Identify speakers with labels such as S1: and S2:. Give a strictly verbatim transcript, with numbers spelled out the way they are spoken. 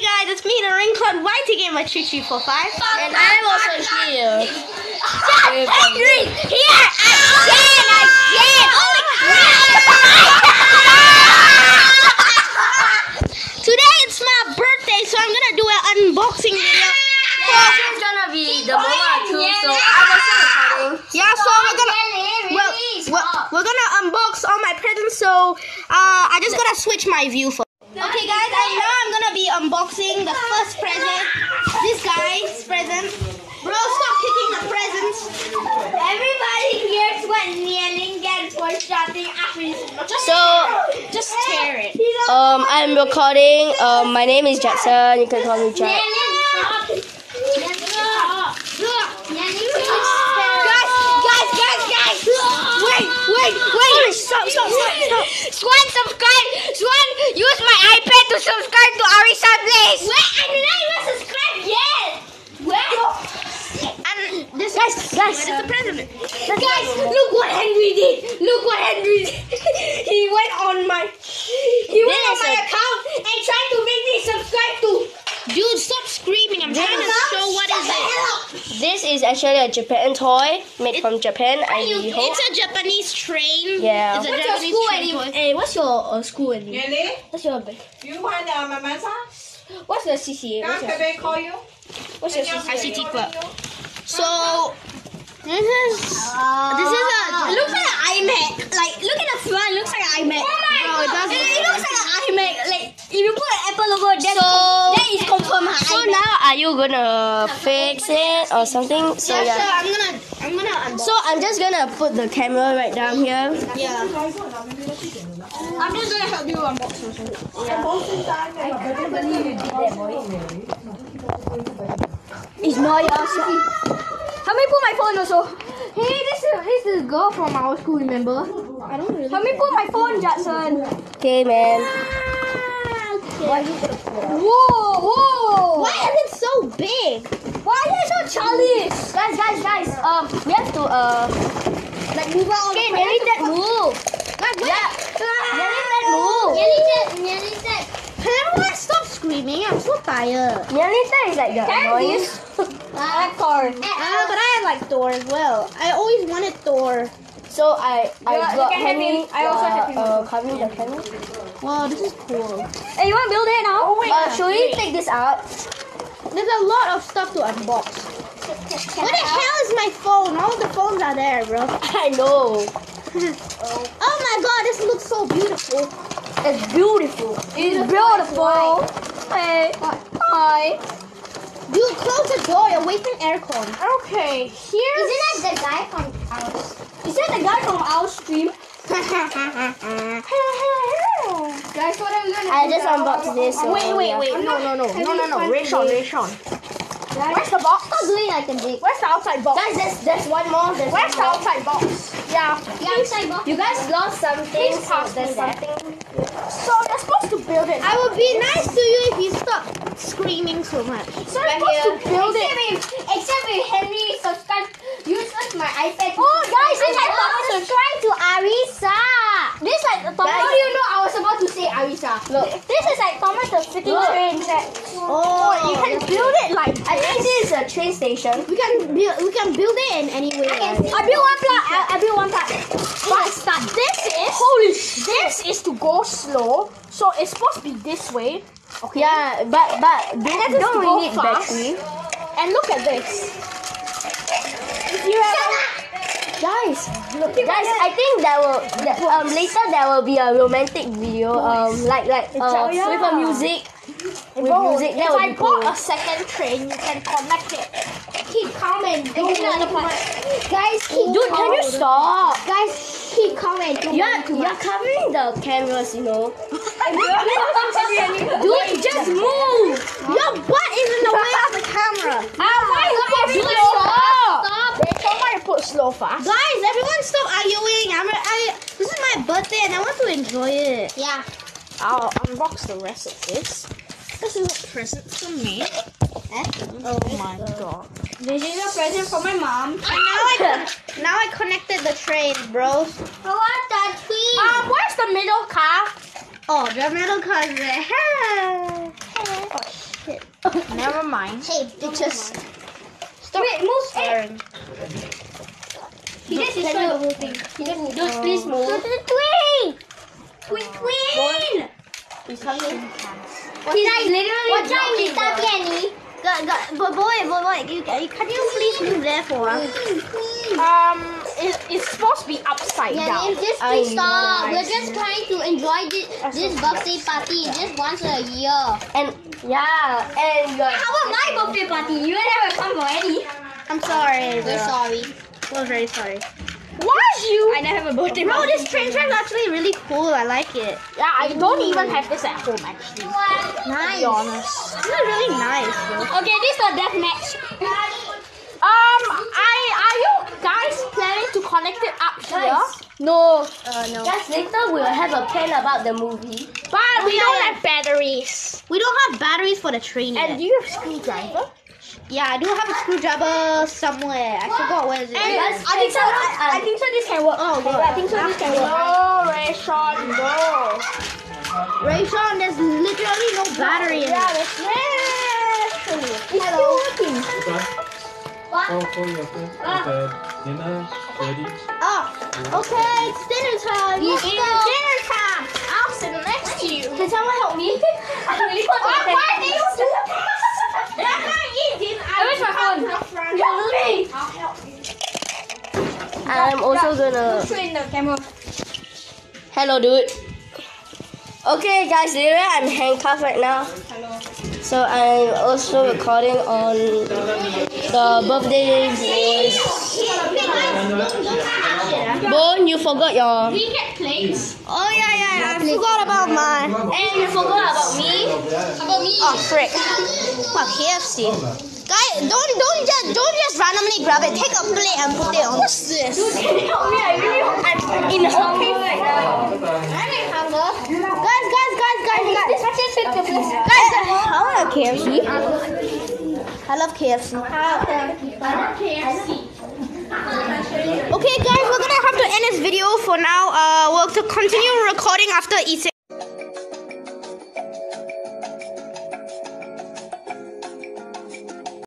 S1: guys, it's me, the ring called Y T gamer two three four five,
S2: and I'm also here.
S1: Henry, here again, again. Holy crap! Today it's my birthday, so I'm gonna do an unboxing video.
S2: Yeah, it's gonna be the moment too, so I'm also recording.
S1: Yeah, so we're gonna well, well, we're gonna unbox all my presents. So uh, I just gotta switch my view for. Okay, guys, and now I'm gonna be unboxing the first present. This guy's present. Bro, stop kicking the presents.
S3: Everybody hears what Nyanim gets for shopping after.
S2: So,
S1: Just tear it.
S2: um, I'm recording. Um, my name is Jackson. You can call me Jack.
S1: Wait, wait, wait! Stop, stop, stop, stop!
S3: Swan, subscribe! Swan, use my iPad to subscribe to Aryssa, please! Wait, I did not even subscribe yet! Wait!
S1: And this
S2: Guys, guys.
S1: Where is the present?
S3: Guys, look what Henry did! Look what Henry did! He went on my... He went on
S2: This
S3: my
S2: is a-
S3: account and tried to make me subscribe to...
S1: Dude, stop screaming! I'm trying to show what is it.
S2: This is actually a Japan toy made from Japan. I hope.
S1: It's a Japanese train.
S2: Yeah.
S1: It's a
S3: What's your
S1: Japanese
S3: school
S1: train
S3: anyway?
S1: toy.
S3: Hey, what's your uh, school anyway?
S4: Really?
S3: What's your...
S4: You want uh, my massage?
S3: What's the C C A?
S4: Can
S3: What's your,
S4: Pepe call you?
S3: what's your C C A?
S1: I C T club. So this is this is a
S3: It looks like an iMac. Like, look at the front. It looks like an iMac.
S1: Oh my
S3: Bro, it,
S1: God.
S3: does it, it looks like an iMac. Like, if you put an Apple logo, that's
S2: So-
S3: com- that is confirmed an
S2: So
S3: iMac.
S2: now, are you gonna fix it or something? So
S1: yeah, so
S2: yeah.
S1: I'm gonna I'm gonna unbox.
S2: So I'm just gonna put the camera right down here.
S1: yeah.
S3: I'm just gonna help you unbox also. It's not yours. Help me put my phone also. Hey, this is this is a girl from our school, remember?
S1: I don't really.
S3: Help me put my phone, Jackson.
S2: Okay, man.
S3: Whoa, whoa.
S1: Why is it so big?
S3: Why are you so childish?
S2: Guys, guys, guys. Um, we have to uh.
S3: Like, move out.
S2: Okay, Nelly, that move. Yeah. Nelly, that move.
S1: Can everyone stop screaming? I'm so tired.
S2: Nelly, that is like the annoying.
S3: I like Thor.
S1: Ah, but I have like Thor as well. I always wanted Thor.
S2: So I I
S3: You- you
S2: got
S3: can have
S2: Henry.
S3: him. I also have him.
S2: Uh, coming the camera.
S1: Wow, this is cool.
S3: Hey, you want to build it now? Oh, wait.
S2: Uh, should we take this out?
S1: There's a lot of stuff to unbox. Where the hell is my phone? All the phones are there, bro.
S2: I know.
S1: Oh my god, this looks so beautiful.
S2: It's beautiful.
S3: It's beautiful. Hey. Hi.
S1: Dude, close the door. You're wasting aircon.
S3: Okay, here.
S1: Isn't that the guy from ours?
S3: Is that the guy from our stream? Guys, what are we gonna
S2: I
S3: do
S2: just
S3: now?
S2: unboxed this. So
S1: Wait, wait,
S2: yeah.
S1: wait. No, no, no. No, no, no. Rayshawn, Rayshawn.
S3: Where's the box?
S1: Stop doing like a dick.
S3: Where's the outside box?
S2: Guys, there's there's one more. There's
S3: Where's the
S2: one more.
S3: outside box?
S1: Yeah. The outside box.
S2: You guys lost something.
S3: Please
S2: So
S3: pass me
S2: there's
S3: that.
S2: something.
S3: So you're supposed to build it.
S1: I would be nice to you if you stop screaming so much.
S3: So you're supposed to build it.
S1: Except if Henry subscribe, uses my iPad.
S3: Oh, guys, this is
S1: subscribe to Aryssa.
S3: This is like Thomas.
S1: How do you know I was about to say Aryssa?
S2: Look.
S3: This is like Thomas the freaking
S2: Look.
S3: train set.
S1: Oh,
S3: You can build it like.
S2: I think this is a train station.
S1: We can build. We can build it in any way. right?
S3: I built one part. I, I built one part. But start. This is holy. This is to go slow. So it's supposed to be this way. Okay.
S2: Yeah, but but
S3: And
S2: don't,
S3: then
S2: don't
S3: to
S2: we
S3: go
S2: need
S3: fast.
S2: battery?
S3: And look at this. If you have
S2: Guys, look, guys, I think that will that, um later there will be a romantic video um like like uh,
S3: yeah.
S2: with a music with
S3: Bro,
S2: music
S3: if
S2: that would
S3: I
S2: be cool.
S3: bought a second train, you can connect it.
S1: Keep calm and do
S3: Give me another part.
S1: Guys, keep
S2: Dude, can you stop?
S1: Guys, keep calm and do
S2: You're
S1: too
S2: you're
S1: much.
S2: covering the cameras, you know.
S1: Dude, just move. Your butt is in the way of the camera.
S3: Ah, why you put
S1: Everyone
S3: slow?
S1: stop.
S3: Stop. Why you put slow fast?
S1: Guys, everyone stop arguing. I'm. I. This is my birthday and I want to enjoy it.
S3: Yeah. I'll unbox the rest of this. This is a present for me. Oh my god. This is a present for my mom.
S1: And now I con- now I connected the train, bros.
S3: I want that tree. Um, where's the middle car?
S1: Oh, the middle car is there. shit.
S3: Never mind.
S1: Hey, bitches.
S2: Stop. Wait, move.
S1: Staring.
S2: He just destroyed the whole thing. He just Dude, please move. Twin! Twin, twin!
S3: He's having
S2: He's like literally What time is that, Penny?
S1: God, God, but boy, boy, boy, you, can you please move there for us?
S3: Um, it, it's supposed to be upside
S2: Yeah,
S3: down.
S2: just please stop. We're just trying to enjoy this, this birthday party just once a year.
S3: And yeah, and uh,
S2: How about my birthday party? You never come for any.
S1: I'm sorry.
S2: We're sorry.
S1: We're very sorry.
S3: was you?
S2: I never have a birthday
S1: Bro,
S2: party.
S1: this train track is actually really cool. I like it.
S3: Yeah, I don't even have this at home actually.
S1: Nice.
S3: To be honest.
S1: This is really nice, bro.
S2: Okay, this is a death match.
S3: Um, I are you guys planning to connect it up here?
S2: No.
S1: Uh, no.
S2: Just later we'll have a plan about the movie.
S3: But we
S1: yeah,
S3: don't
S1: yeah.
S3: have batteries.
S1: We don't have batteries for the train
S3: And
S1: yet.
S3: do you have screwdriver?
S1: Yeah, I do have a screwdriver somewhere. I forgot where is it.
S3: And
S2: Yes,
S3: I think so.
S2: I, I think so. This can work.
S1: Oh, okay.
S2: I think so. This can work.
S3: No, Rayshawn, no.
S1: Rayshawn, there's literally no battery in
S3: Yeah,
S1: it.
S3: that's naturally. It's
S1: Hello.
S3: still working.
S4: Call for your friend. Okay. Dinner ready.
S1: Oh, okay, it's dinner time.
S3: It's
S1: Let's go.
S3: dinner time. I'll sit next to you.
S2: Can someone help me? I really want to.
S3: Why why do you do that? I'm not eating.
S2: I wish my phone.
S3: Help me. I'll help you.
S2: I'm also gonna.
S3: Train the camera.
S2: Hello, dude. Okay, guys, there I'm handcuffed right now.
S3: Hello.
S2: So I'm also recording on the birthday boys. Bone, you forgot your.
S3: We get plates.
S1: Oh, yeah, yeah, yeah. I forgot about mine.
S2: And you forgot about me. About me.
S1: Oh, frick. What, K F C? Guys, don't, don't just, don't just randomly grab it. Take a plate and put it on. What's this?
S2: Can you help me? I really hope I'm in hunger right now.
S1: I'm in hunger. Guys, guys, guys, guys, guys.
S2: This actually fit the place.
S1: Guys, I want a K F C. I love K F C.
S3: K F C.
S1: Okay, guys, we're gonna have to end this video for now. Uh, we'll to continue recording after eating.